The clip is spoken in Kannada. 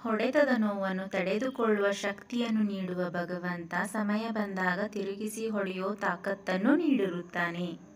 ಹೊಡೆತದ ನೋವನ್ನು ತಡೆದುಕೊಳ್ಳುವ ಶಕ್ತಿಯನ್ನು ನೀಡುವ ಭಗವಂತ ಸಮಯ ಬಂದಾಗ ತಿರುಗಿಸಿ ಹೊಡೆಯೋ ತಾಕತ್ತನ್ನು ನೀಡಿರುತ್ತಾನೆ.